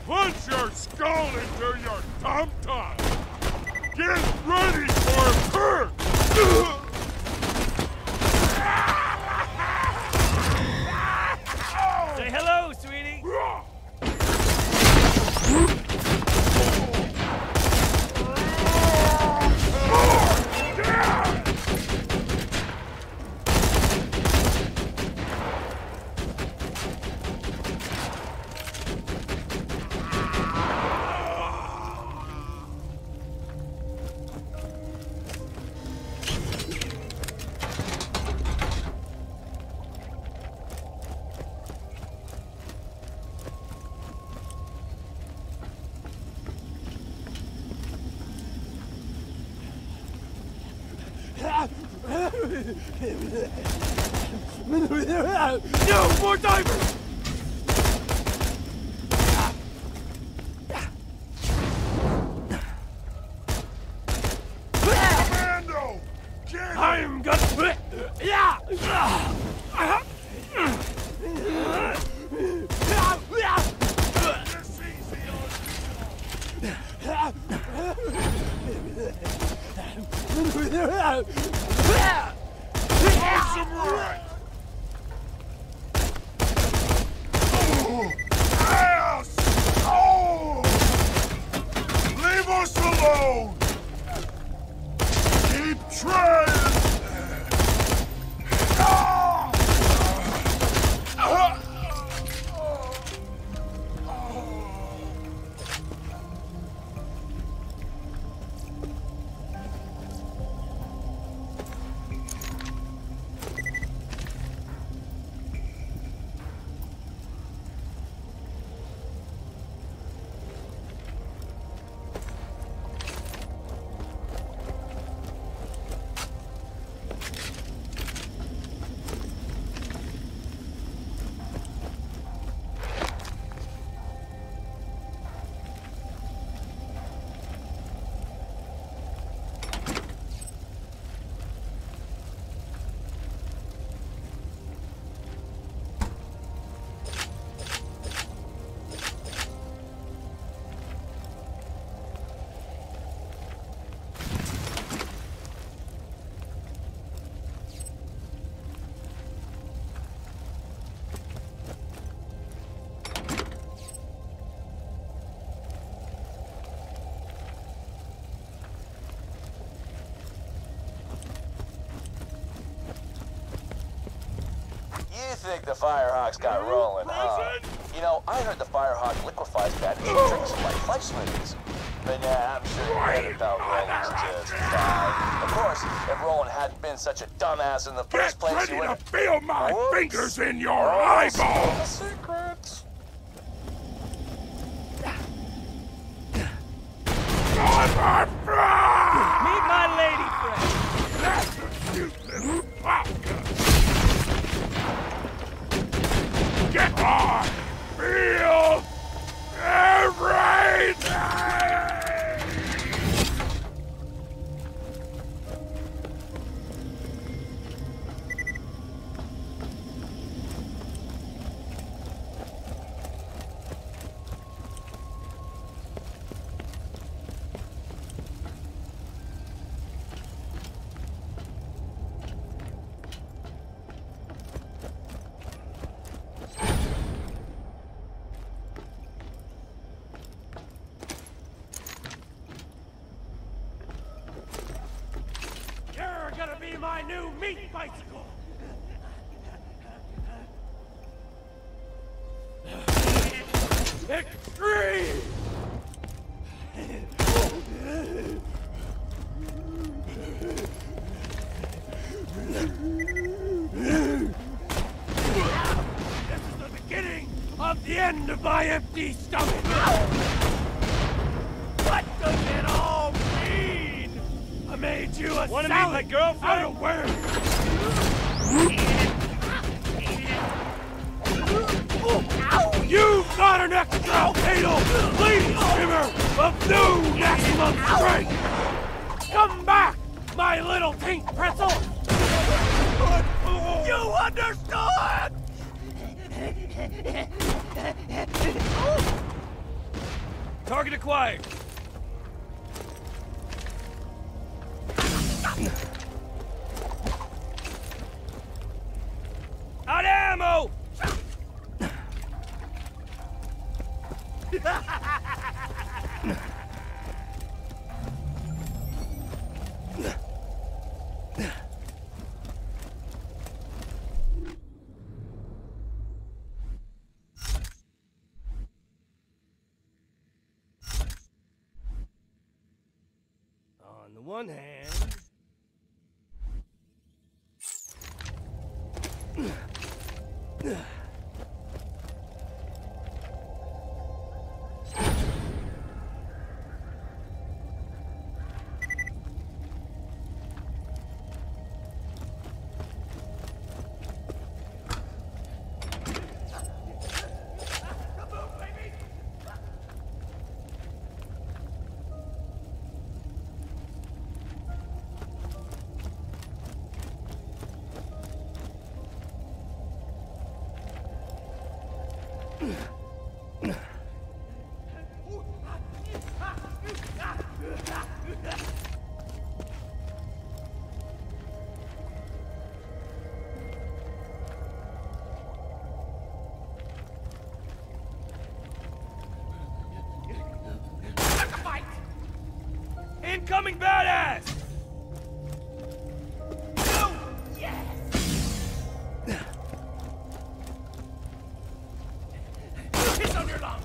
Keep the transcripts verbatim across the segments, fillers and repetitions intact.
punch your skull into your tum-tum! Get ready for her! Say hello, sweetie! No more divers! Commando! Get I'm gonna... Yeah! this easy Awesome right! Ass! Oh! Leave us alone! Keep trying! Ah! Ah! You think the Firehawks got rolling, huh? You know, I heard the Firehawk liquefies bad drinks like life smoothies. But yeah, I'm sure you read about Roland's just died. Of course, if Roland hadn't been such a dumbass in the first Get place, ready he to would feel my Whoops. fingers in your eyeballs! Secrets. Meet my lady friend! That's a cute little popgun! Get on! Feel everything! You're gonna be my new meat bicycle! Extreme! This is the beginning of the end of my empty stomach! What does it all mean? I made you a Wanna meet salad my girlfriend? out of where? You've got an extra fatal bleeding shimmer of new maximum strength! Come back, my little pink pretzel! You understood? Target acquired. Out of ammo! On the one hand... Incoming badass! Oh, yes! Hit on your lung!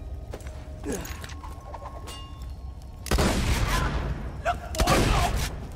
Look for no!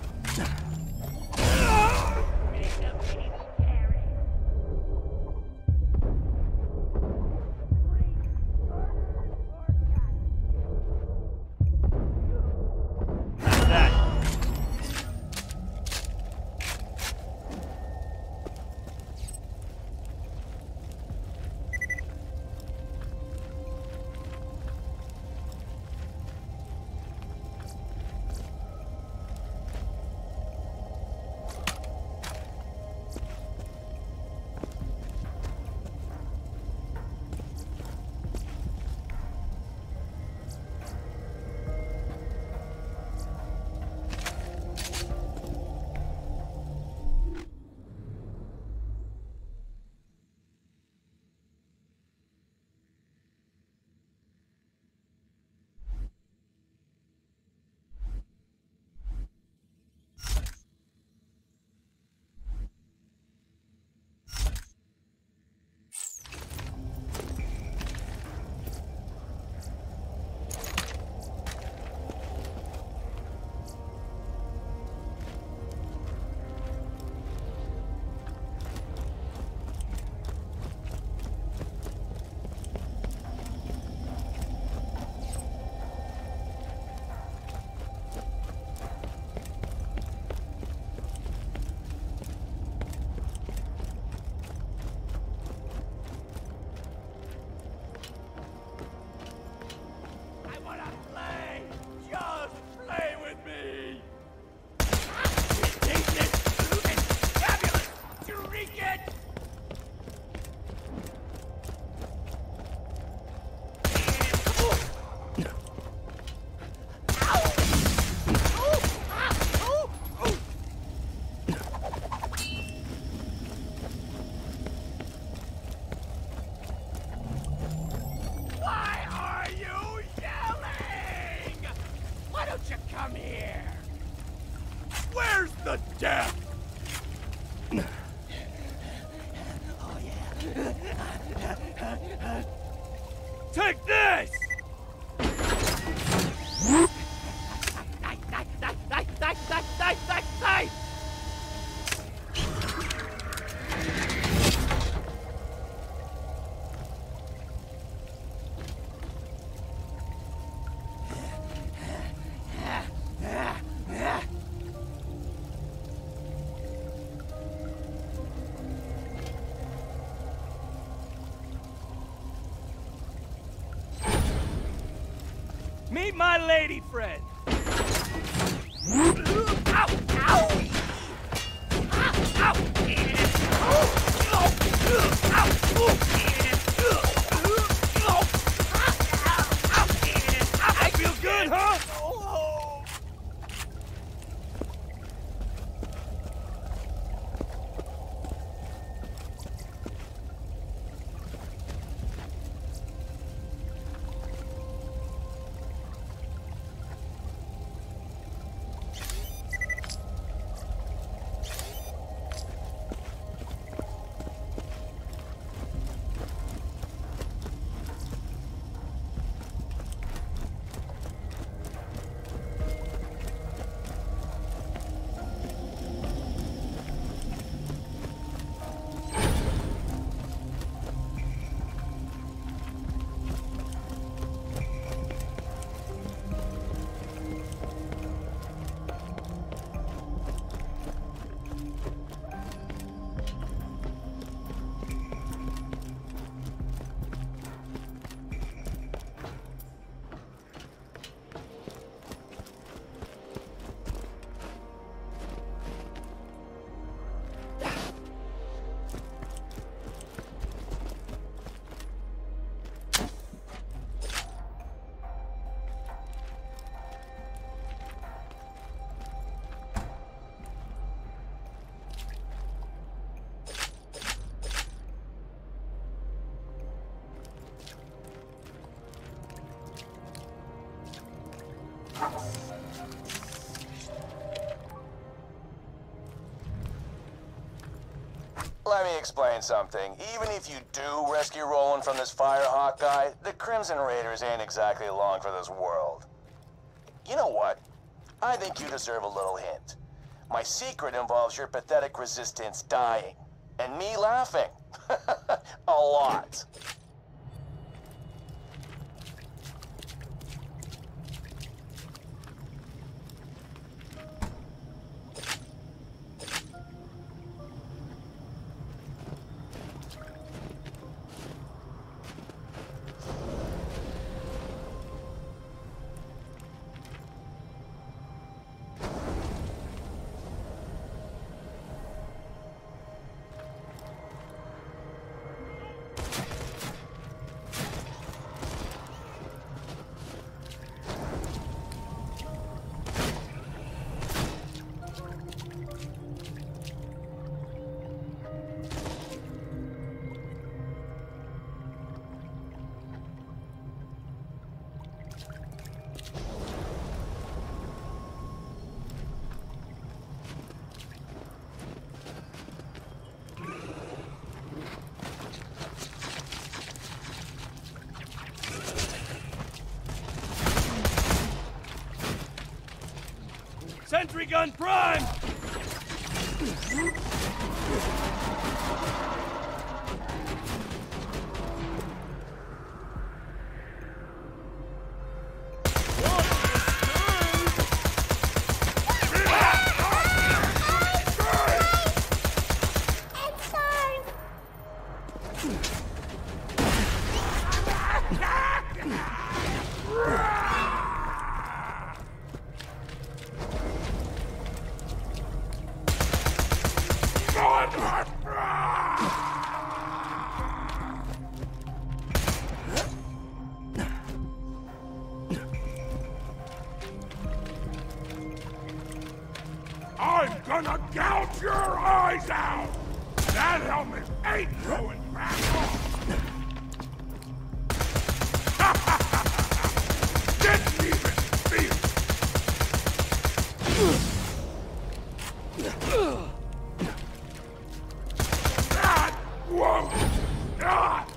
the death! Oh, yeah. Take this! Knife, knife, knife, knife, knife, knife, knife, knife, knife! Meet my lady friend. Ow! Ow! Ow! Ow! Let me explain something. Even if you do rescue Roland from this Firehawk guy, the Crimson Raiders ain't exactly along for this world. You know what? I think you deserve a little hint. My secret involves your pathetic resistance dying. And me laughing. A lot. Sentry gun prime! I'm gonna gouge your eyes out! That helmet ain't going back on! Didn't even feel it! That won't stop!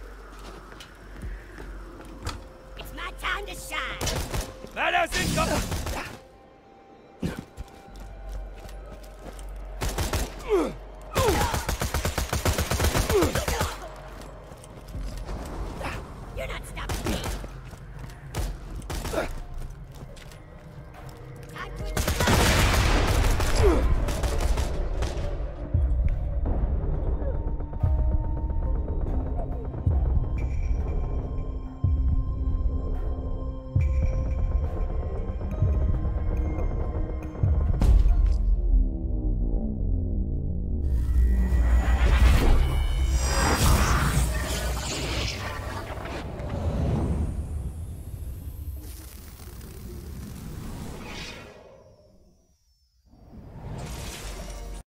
Time to shine! That hasn't got...